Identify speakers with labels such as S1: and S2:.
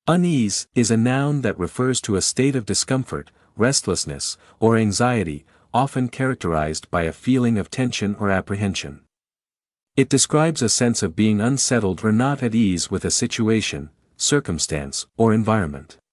S1: Unease is a noun that refers to a state of discomfort, restlessness, or anxiety, often characterized by a feeling of tension or apprehension. It describes a sense of being unsettled or not at ease with a situation, circumstance, or environment.